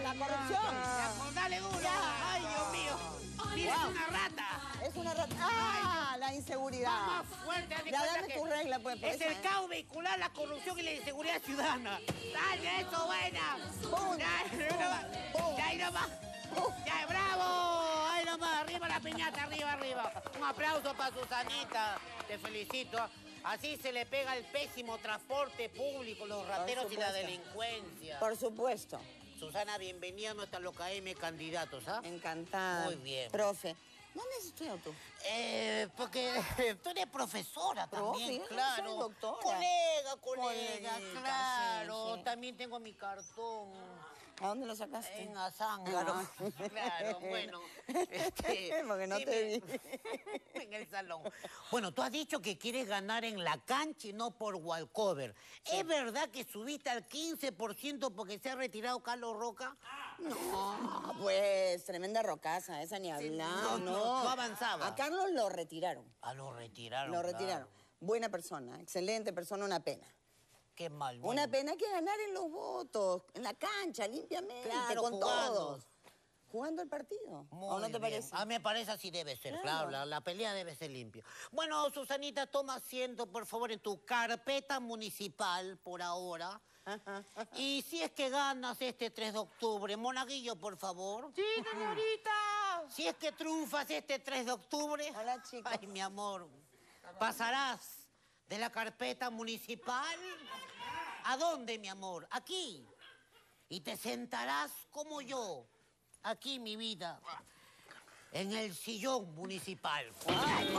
la corrupción. Dale duro. Ya. Ay, Dios mío. Mira, es una rata. Es una rata. ¡Ah! La inseguridad. Más fuerte, haz de Ya, cuenta dame que tu regla, pues. es el caos vehicular, la corrupción y la inseguridad ciudadana. ¡Dale, eso, buena! ¡Pum! Ya, ahí nomás. ¡Ya, bravo! Ahí nomás, arriba la piñata, arriba, arriba. Un aplauso para Susanita. Te felicito. Así se le pega el pésimo transporte público, los rateros y la delincuencia. Por supuesto. Susana, bienvenida a nuestra Locademia de candidatos, ¿ah? Encantada. Muy bien. Profe, ¿dónde has estudiado tú? Porque tú eres profesora también, Profe, claro. soy doctora. Colega, claro. Sí. También tengo mi cartón. ¿A dónde lo sacaste? En Azángaro. Ah. Claro, bueno. Porque no te vi. En el salón. Bueno, tú has dicho que quieres ganar en la cancha y no por walkover. Sí. ¿Es verdad que subiste al 15% porque se ha retirado Carlos Roca? No, pues, tremenda rocaza, esa ni hablar, no avanzaba. A Carlos lo retiraron. Ah, lo retiraron. Lo retiraron. Claro. Buena persona, excelente persona, una pena. Qué mal. Bueno. Una pena que ganar en los votos, en la cancha, limpiamente, claro, con jugando. todos. Jugando el partido. ¿O no te parece? A mí me parece así debe ser, claro. La pelea debe ser limpia. Bueno, Susanita, toma asiento, por favor, en tu carpeta municipal, por ahora. Y si es que ganas este 3 de octubre, Monaguillo, por favor. Sí, señorita. Si es que triunfas este 3 de octubre. Hola, chicos. Ay, mi amor. Pasarás de la carpeta municipal. ¿A dónde, mi amor? Aquí. Y te sentarás como yo. Aquí, mi vida. En el sillón municipal. ¡Ay,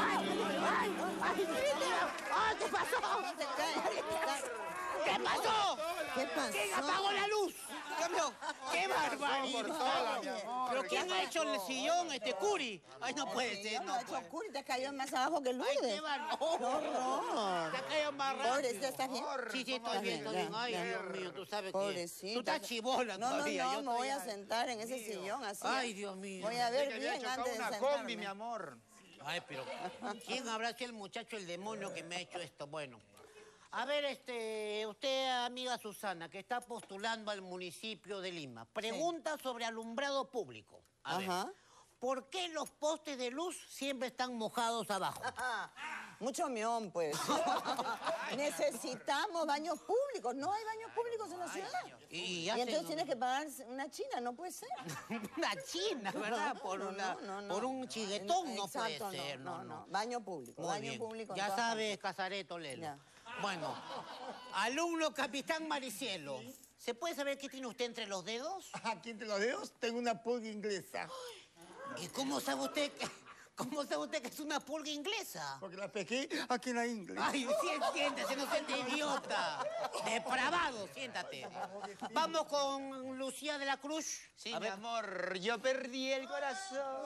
qué pasó! ¿Qué pasó? ¿Qué pasó? ¿Quién apagó la luz? ¡Qué barbaridad! ¿Pero quién ha hecho el sillón, Curi? Ay, no puede ser, no ha hecho Curi, te has caído más abajo que Lourdes. ¡Ay, qué barbaridad! Te ha caído más rápido. Pobrecita, ¿estás bien? Sí, estoy bien. Ay, Dios mío, tú sabes que... Pobrecita. Tú estás chibola todavía. No, me voy a sentar en ese sillón así. Ay, Dios mío. Voy a ver bien antes de sentarme. una combi, mi amor. Ay, pero ¿quién habrá sido el muchacho, el demonio que me ha hecho esto? Bueno, a ver, usted, amiga Susana, que está postulando al municipio de Lima, pregunta sobre alumbrado público. A ver, ¿por qué los postes de luz siempre están mojados abajo? Mucho mión, pues. Necesitamos baños públicos. No hay baños públicos en la ciudad. Y entonces tienes que pagar una china, no puede ser. Una china, ¿verdad? Por un chiguetón no puede ser. No. Baño público. Baño público. Ya sabes, Casareto Lelo. Ya. Bueno, alumno Capitán Maricielo, ¿se puede saber qué tiene usted entre los dedos? Aquí entre los dedos tengo una pulga inglesa. ¿Y cómo sabe usted que es una pulga inglesa? Porque la pesqué aquí en la inglesa. Ay, siéntese, no seas idiota. Depravado, siéntate. Vamos con Lucía de la Cruz. Sí, mi amor, yo perdí el corazón.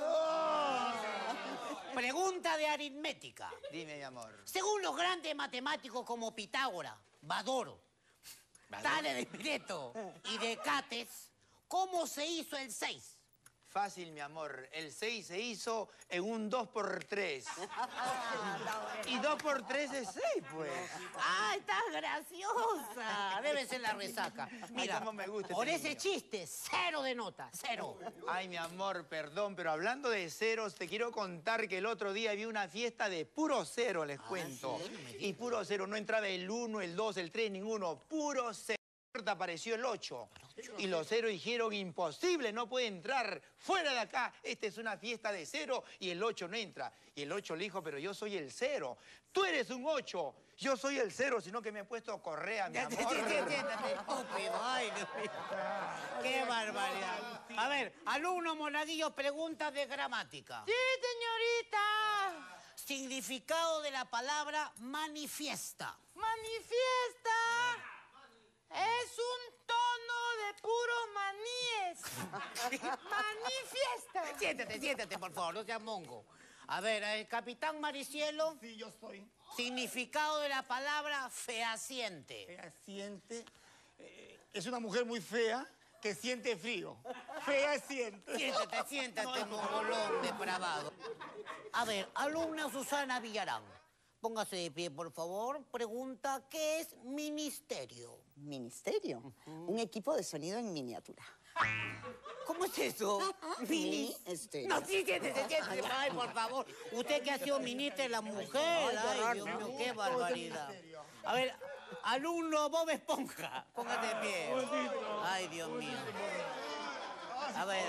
Pregunta de aritmética. Dime, mi amor. Según los grandes matemáticos como Pitágoras, Badoro, Tales de Mileto y Descartes, ¿cómo se hizo el 6? Fácil, mi amor. El 6 se hizo en un 2×3. Y 2×3 es 6, pues. ¡Ay, estás graciosa! Debe ser la resaca. Mira, cómo me gusta por este ese chiste, 0 de nota, 0. Ay, mi amor, perdón, pero hablando de ceros, te quiero contar que el otro día vi una fiesta de puro cero, les cuento. ¿Sí? Y puro cero, no entraba el 1, el 2, el 3, ninguno. Puro cero. Apareció el 8. Y los ceros dijeron, imposible, no puede entrar. Fuera de acá, esta es una fiesta de 0 y el 8 no entra. Y el 8 le dijo, pero yo soy el 0. Tú eres un 8. Yo soy el 0, sino que me he puesto correa, mi amor. Siéntate, estúpido. Ay, Dios mío. Qué barbaridad. A ver, alumno Monaguillo, preguntas de gramática. Sí, señorita. Significado de la palabra manifiesta. Manifiesta. Es un tono de puros maníes. Manifiesta. Siéntate, por favor, no seas mongo. A ver, el capitán Maricielo. Sí, yo soy. Significado de la palabra fehaciente. Fehaciente. Es una mujer muy fea que siente frío. Fehaciente. Siéntate, mongolón depravado. A ver, alumna Susana Villarán. Póngase de pie, por favor. Pregunta, ¿qué es ministerio? ¿Ministerio? Un equipo de sonido en miniatura. ¿Cómo es eso? Mini Mini. Estela. No, sí, siéntese. Ay, por favor. Usted que ha sido ministra de la mujer. Ay, Dios mío, qué barbaridad. A ver, alumno Bob Esponja. Póngate de pie. Ay, Dios mío. A ver,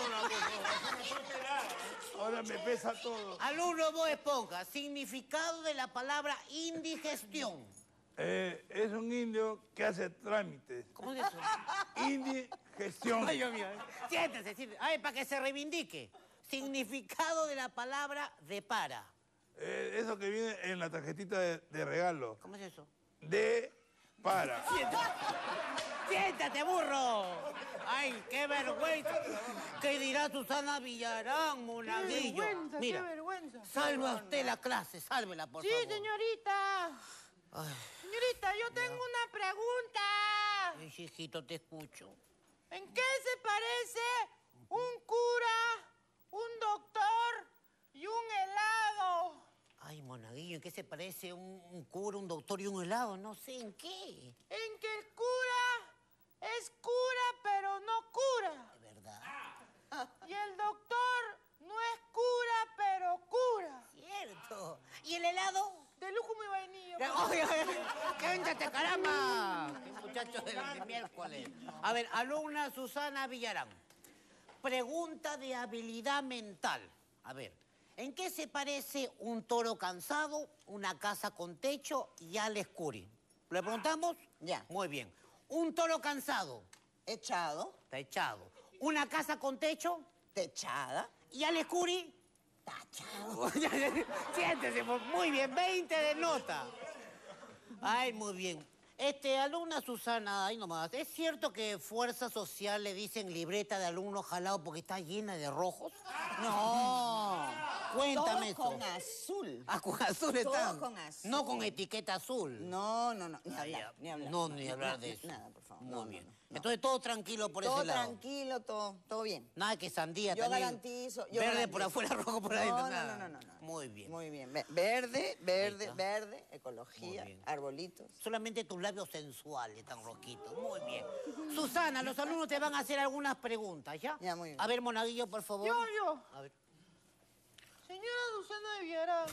Ahora me pesa todo. alumno Bob Esponja. Significado de la palabra indigestión. Es un indio que hace trámites. ¿Cómo es eso? Indigestión. Ay, Dios mío. Siéntese, siéntese. A ver, para que se reivindique. Significado de la palabra depara. Eso que viene en la tarjetita de regalo. ¿Cómo es eso? Para. ¡Siéntate, burro! ¡Ay, qué vergüenza! ¿Qué dirá Susana Villarán, monaguillo? Qué Mira, vergüenza. salva usted la clase, sálvela, por Sí, favor. señorita. Señorita, yo tengo una pregunta. Ay, hijito, te escucho. ¿En qué se parece un cura, un doctor y un helado? Ay, monaguillo, ¿en qué se parece un cura, un doctor y un helado? No sé, ¿en qué? En que el cura es cura, pero no cura. De verdad. Y el doctor no es cura, pero cura. Cierto. ¿Y el helado? De lúcuma y vainilla. ¡Ay, ¡Quéntate, caramba! ¡Qué muchacho de miércoles! A ver, alumna Susana Villarán. Pregunta de habilidad mental. A ver, ¿en qué se parece un toro cansado, una casa con techo y Alex Curi? ¿Le preguntamos? Ya. Muy bien. Un toro cansado, Echado, está echado. Una casa con techo techada, y Alex Curi... tachado. Siéntese, muy bien, 20 de nota. Ay, muy bien. Alumna Susana, ahí nomás, ¿es cierto que Fuerza Social le dicen libreta de alumno jalado porque está llena de rojos? No. Cuéntame Todo eso. con azul. Ah, con azul Todo están. con azul. No con etiqueta azul. No, ni Ay, hablar, ni hablar. No, ni hablar de eso. Nada, por favor. Muy No, bien. no, no. Entonces todo tranquilo por Todo ese lado. tranquilo, todo bien. Nada que sandía Yo también. garantizo. Yo Verde por garantizo. afuera, rojo por adentro. No, nada. no. Muy bien. Muy bien. Verde, Ahí está. verde, ecología, Muy bien. arbolitos. Solamente tus labios sensuales están rojitos. Muy bien. Susana, los alumnos te van a hacer algunas preguntas, ¿ya? Ya, muy bien. A ver, Monaguillo, por favor. Yo. A ver. Señora Susana Villarán.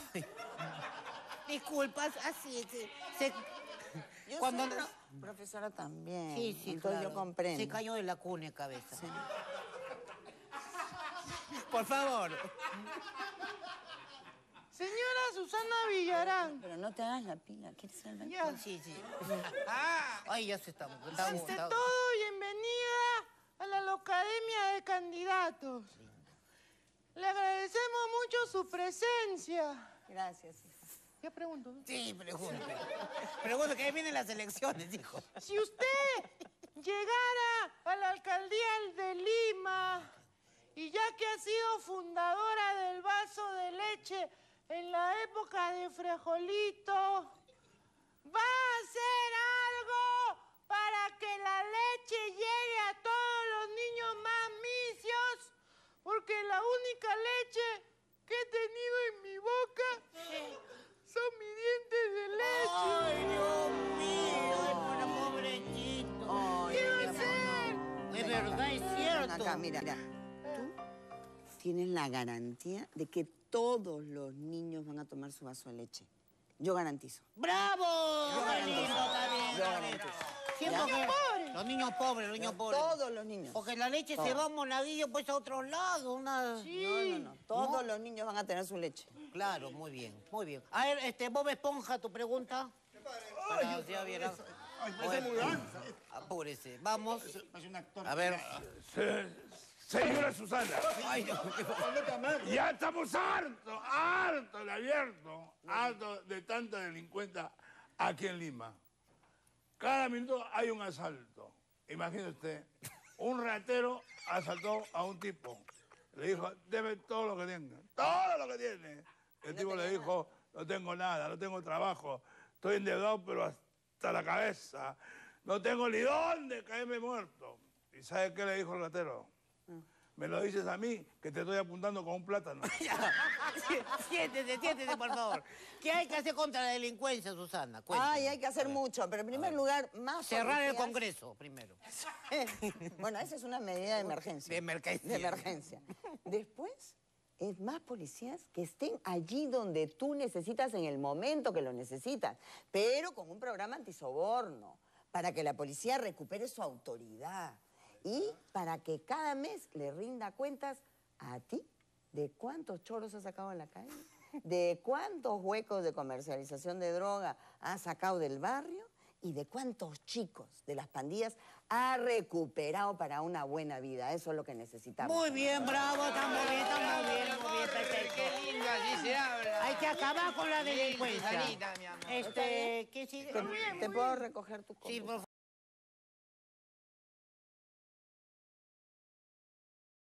Disculpas, así es. Yo Cuando soy no- profesora también. Sí, sí, Entonces claro. yo comprendo. Se cayó de la cuna de cabeza. Sí. Por favor. Señora Susana Villarán. Pero no te hagas la pila. ¿Quieres ir al baño? Ya. Sí, sí. Ay, ya se está. Ante todo, bienvenida a la Locademia de Candidatos. Le agradecemos mucho su presencia. Gracias, hija. ¿Qué pregunto? No? Sí, pregunte. Pregunte, que ahí vienen las elecciones, hijo. Si usted llegara a la alcaldía de Lima y ya que ha sido fundadora del vaso de leche en la época de Frejolito, ¿va a hacer algo para que la leche llegue a todos los niños más misios? Porque la única leche que he tenido en mi boca son mis dientes de leche. Ay, Dios mío, ay, pobrecito. ¿Qué va a hacer? Es verdad, es Ven cierto. acá, mira. Tú tienes la garantía de que todos los niños van a tomar su vaso de leche. Yo garantizo. ¡Bravo! Yo ¡Qué lindo, está bien, Yo está bien! garantizo. Siento ¿Ya? que- Los niños pobres, los niños pobres. Todos los niños. Porque la leche se va monaguillo pues a otros lados. Una... No. Todos los niños van a tener su leche. Claro, muy bien, muy bien. A ver, Bob Esponja, tu pregunta. Para la señora Villarán. Bueno, apúrese. Vamos. A ver. Señora Susana, Ay, Dios mío. ya estamos hartos de abierto, hartos de tanta delincuencia aquí en Lima. Cada minuto hay un asalto. Imagine usted, un ratero asaltó a un tipo. Le dijo, debe todo lo que tenga, todo lo que tiene. El tipo le dijo, no tengo nada, no tengo trabajo, estoy endeudado pero hasta la cabeza. No tengo ni dónde caerme muerto. ¿Y sabe qué le dijo el ratero? Me lo dices a mí, que te estoy apuntando con un plátano. Siéntese, por favor. ¿Qué hay que hacer contra la delincuencia, Susana? Cuéntame. Ay, hay que hacer mucho, pero en primer lugar, más Cerrar el policías. Congreso, primero. Bueno, esa es una medida de emergencia. De emergencia. De emergencia. Después, es más policías que estén allí donde tú necesitas en el momento que lo necesitas, pero con un programa antisoborno, para que la policía recupere su autoridad y para que cada mes le rinda cuentas a ti de cuántos choros has sacado en la calle, de cuántos huecos de comercialización de droga has sacado del barrio y de cuántos chicos de las pandillas ha recuperado para una buena vida. Eso es lo que necesitamos. Muy bien, bravo, está muy bien, perfecto. Qué lindo, así se habla. Hay que acabar con la delincuencia. Susanita, mi amor. ¿Qué sigue? ¿Te puedo recoger tu Sí, computadora? por